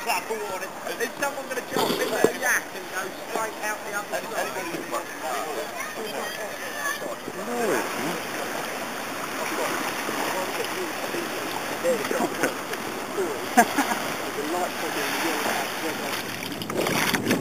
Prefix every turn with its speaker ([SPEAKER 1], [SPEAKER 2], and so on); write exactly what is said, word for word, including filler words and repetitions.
[SPEAKER 1] club or on it. Is someone going to jump in the yak and go straight out the other side?
[SPEAKER 2] The light